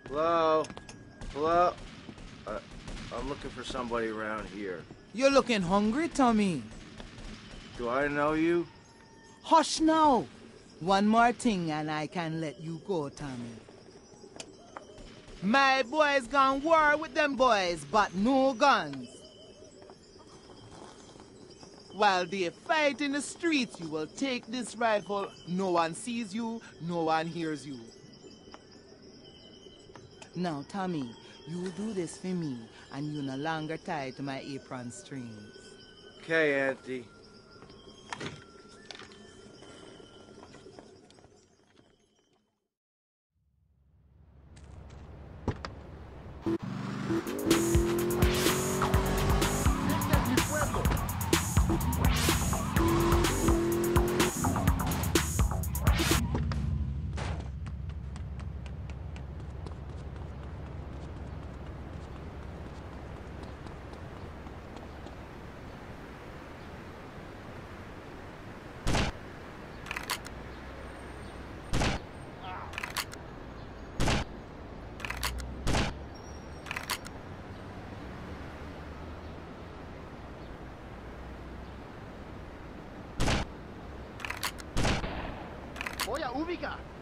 Hello? Hello? I'm looking for somebody around here. You're looking hungry, Tommy. Do I know you? Hush now. One more thing and I can let you go, Tommy. My boys gone war with them boys, but no guns. While they fight in the streets, you will take this rifle. No one sees you, no one hears you. Now, Tommy, you do this for me, and you no longer tied to my apron strings. Okay, Auntie. Voy a ubicar.